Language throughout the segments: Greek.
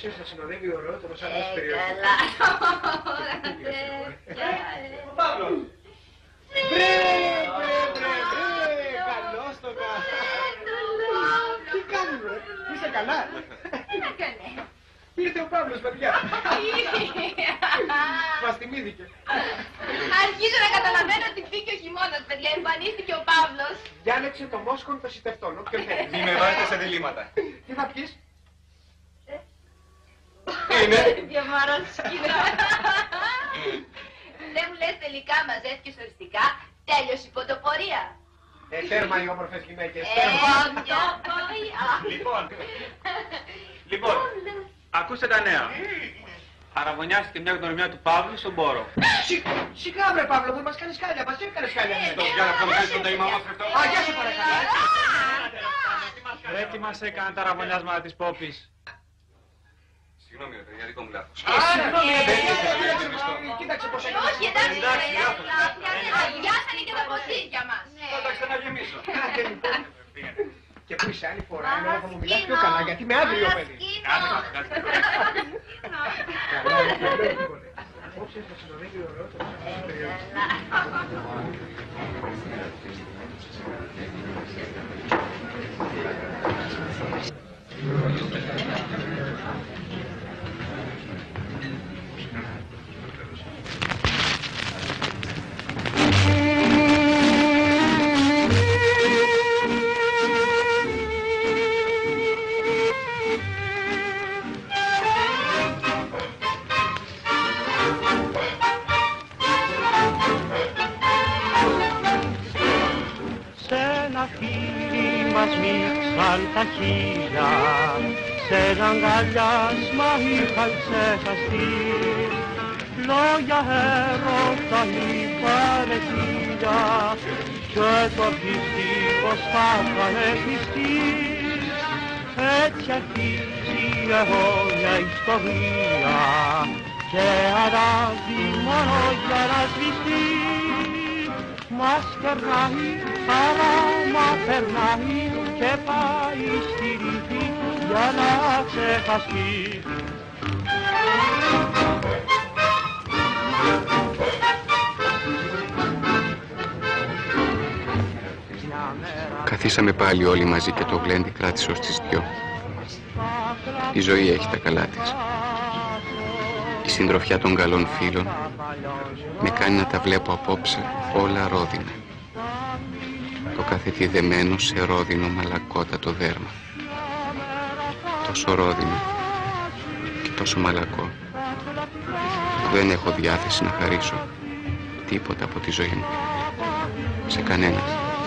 Όσοι σας συνοδεύει ο ωραιότερος άλλος περιοχής. Καλά. Ο Παύλος. Βρε, καλώς το κάνω. Τι κάνεις βρε, είσαι καλά. Τι να κάνει. Ήρθε ο Παύλος παιδιά. Μας θυμήθηκε. Αρχίζω να καταλαβαίνω ότι μπήκε ο χειμώνας, παιδιά. Εμφανίστηκε ο Παύλος. Διάλεξε το μόσχον το σιτευτόν, όποιον θέλει. Μη με βάζετε σε διλήμματα. Τι θα πιείς? Είναι. Διαμαρόσκινο. Δεν μου λες τελικά μαζεύτηκες οριστικά, τέλειωσε η ποντοπορία. Τέρμα οι όμορφες γυναίκες. Ποντοπορία. Λοιπόν, ακούστε τα νέα. Αραβωνιάστηκε μια γνωριμιά του Παύλου στον Πόρο. Σιγά βρε Παύλο, δεν μας κάνεις χάλια, μας έκανες χάλια. Για να κάνουμε κάτι στον νοήμα μας αυτό. Α, γεια σου παρακαλώ. Ρε τι μας έκανε τα αραβωνιάσματα της Πόπης. Συγγνώμη ρε παιδιά, δικό μου λάθος. Συγγνώμη, κοίταξε πως έκανες. Όχι, εντάξει, αδειάσανε και τα ποτήρια μας. Εντάξει, θα γεμίσω. Και που είσαι άλλη φορά, εμένα θα μου μιλάς πιο καλά, γιατί είμαι άγριο παιδί. Απόψε θα συνοδεύει ο ωραιότερος άλλος περιοχής. Τα χίλια σε ένα αγκαλιάσμα είχαν ξεχαστεί, λόγια έρωτα είπανε χίλια και το δυστυχώς θα πανεχιστεί. Έτσι αρχίζει αιώνια ιστορία και ανάβει μόνο για να σβηστεί. Μας περνάει, άμα περνάει και πάει στη ρήφη για να ξεχαστεί. Καθίσαμε πάλι όλοι μαζί και το γλέντι κράτησε ως τις 2. Η ζωή έχει τα καλά της. Η συντροφιά των καλών φίλων με κάνει να τα βλέπω απόψε όλα ρόδινα. Το κάθε τι δεμένο σε ρόδινο μαλακότατο δέρμα. Τόσο ρόδινο και τόσο μαλακό που δεν έχω διάθεση να χαρίσω τίποτα από τη ζωή μου σε κανέναν.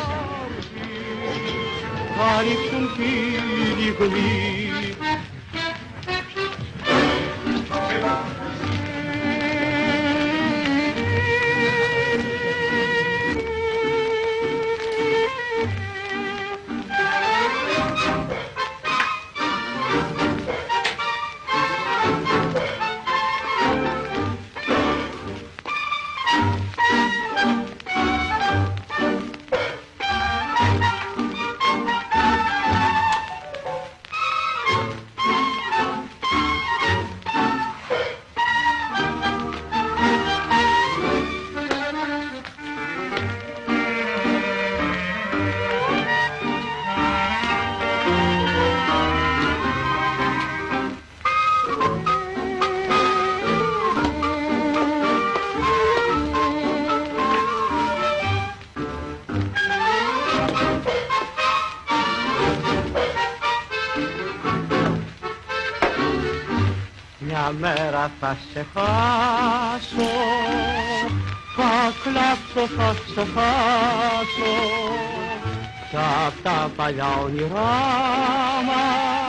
Μια μέρα θα σε χάσω, θα κλάψω, θα ξεχάσω κι απ' τα παλιά όνειρά μας.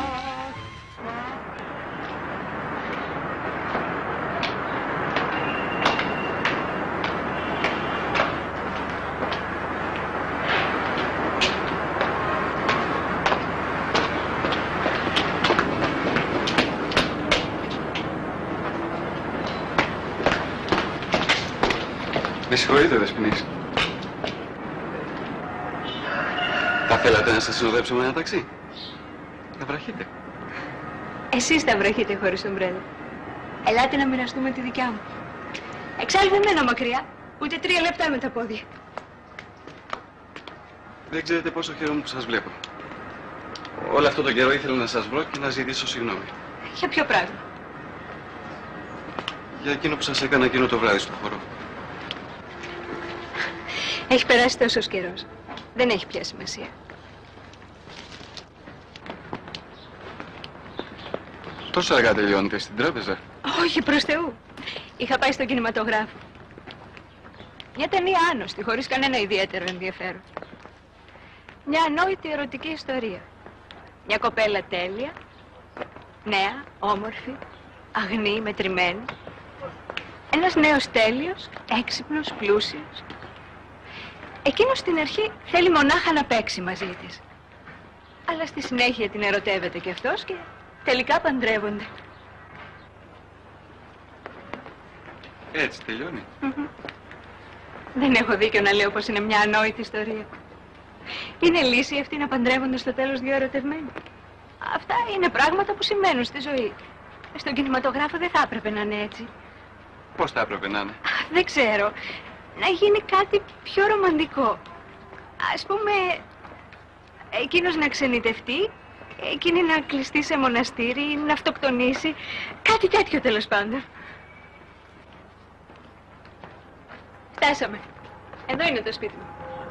Με συγχωρείτε, Δεσποινής. Θα θέλατε να σας συνοδέψω με ένα ταξί? Θα βραχείτε. Εσείς θα βραχείτε χωρίς ομπρέλα. Ελάτε να μοιραστούμε τη δικιά μου. Εξάλλου δεν μένω μακριά, ούτε 3 λεπτά με τα πόδια. Δεν ξέρετε πόσο χαίρομαι που σας βλέπω. Όλο αυτό τον καιρό ήθελα να σας βρω και να ζητήσω συγγνώμη. Για ποιο πράγμα? Για εκείνο που σας έκανα εκείνο το βράδυ στο χώρο. Έχει περάσει τόσος καιρός. Δεν έχει πια σημασία. Τόσο αργά τελειώνετε στην τράπεζα? Όχι, προς Θεού. Είχα πάει στον κινηματογράφο. Μια ταινία άνοστη, χωρίς κανένα ιδιαίτερο ενδιαφέρον. Μια ανόητη ερωτική ιστορία. Μια κοπέλα τέλεια, νέα, όμορφη, αγνή, μετρημένη. Ένας νέος τέλειος, έξυπνος, πλούσιος. Εκείνος στην αρχή θέλει μονάχα να παίξει μαζί της. Αλλά στη συνέχεια την ερωτεύεται κι αυτός και τελικά παντρεύονται. Έτσι τελειώνει. Δεν έχω δίκιο να λέω πως είναι μια ανόητη ιστορία. Είναι λύση αυτή να παντρεύονται στο τέλος 2 ερωτευμένοι. Αυτά είναι πράγματα που σημαίνουν στη ζωή. Στον κινηματογράφο δεν θα έπρεπε να είναι έτσι. Πώς θα έπρεπε να είναι? Δεν ξέρω. Να γίνει κάτι πιο ρομαντικό. Ας πούμε, εκείνος να ξενιτευτεί, εκείνη να κλειστεί σε μοναστήρι, να αυτοκτονήσει. Κάτι τέτοιο τέλος πάντων. Φτάσαμε. Εδώ είναι το σπίτι μου.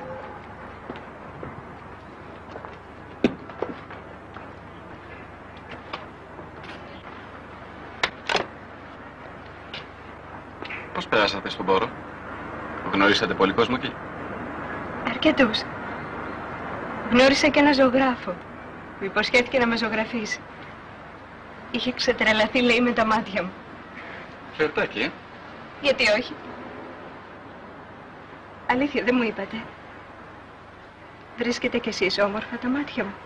Πώς περάσατε στον πόρο? Γνωρίσατε πολύ κόσμο εκεί? Αρκετούς. Γνώρισα και ένα ζωγράφο που υποσχέθηκε να με ζωγραφίσει. Είχε ξετρελαθεί, λέει, με τα μάτια μου. Φερτάκι, Γιατί όχι? Αλήθεια, δεν μου είπατε. Βρίσκετε κι εσείς όμορφα τα μάτια μου?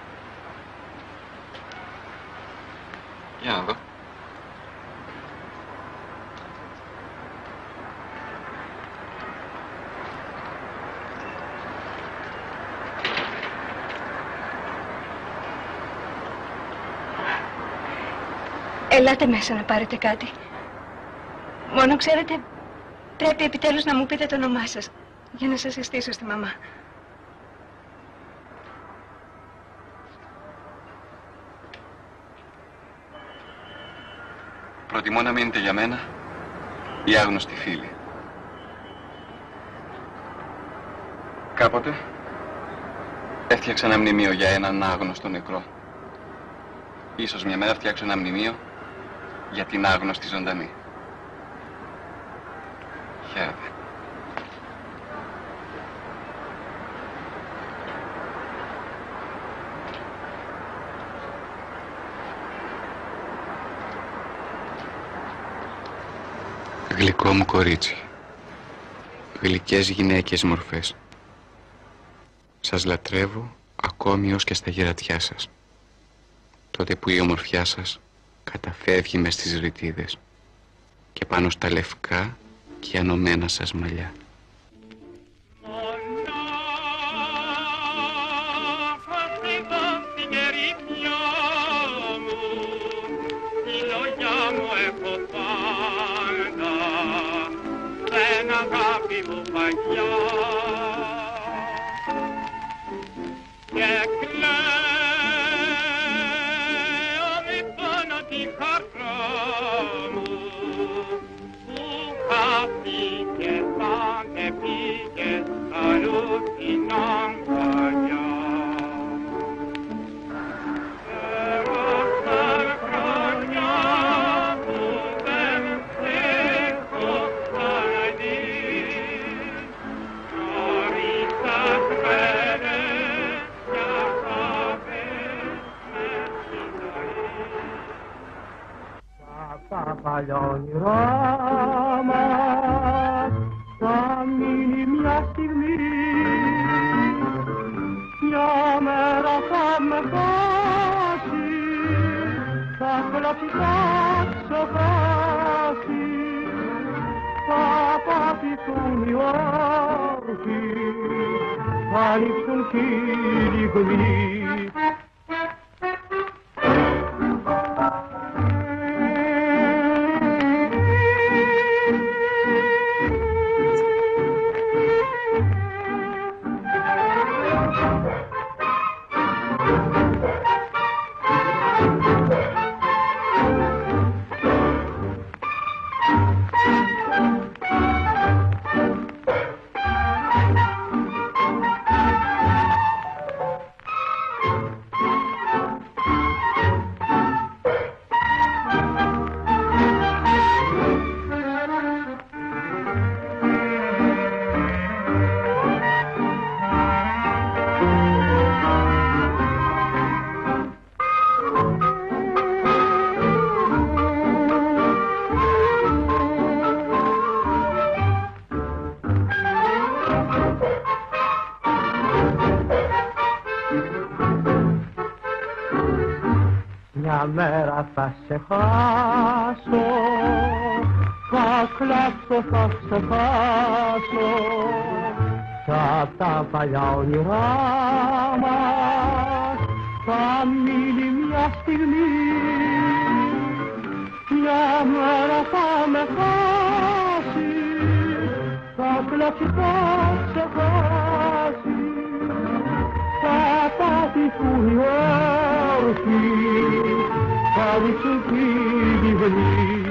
Για να δω. Ελάτε μέσα να πάρετε κάτι. Μόνο ξέρετε, πρέπει επιτέλους να μου πείτε το όνομά σας, για να σας συστήσω στη μαμά. Προτιμώ να μείνετε για μένα οι άγνωστοι φίλοι. Κάποτε έφτιαξα ένα μνημείο για έναν άγνωστο νεκρό. Ίσως μια μέρα φτιάξω ένα μνημείο για την άγνωστη ζωντανή. Χαίρετε. Γλυκό μου κορίτσι, γλυκές γυναίκες μορφές. Σας λατρεύω ακόμη ως και στα γερατιά σας. Τότε που η ομορφιά σας καταφεύγει μες στις ρητίδες και πάνω στα λευκά και ανωμένα σας μαλλιά. Τα παλιά όνειρά μας θα μείνει μια στιγμή, μια μέρα θα με χάσει, θα κλάψει, θα ξεχάσει, θα πάθηθούν οι όρκοι, θα ανοίξουν χείλη γλυκοί. μια μέρα θα σε χάσω, θα κλάψω, θα ξεχάσω κι απ' τα παλιά όνειρά μας θα μείνει μια στιγμή. Μια μέρα θα με χάσει, θα κλάψει, θα ξεχάσει, θα πατηθούν οι όρθιοι, θα ρίξουν τη διβολή.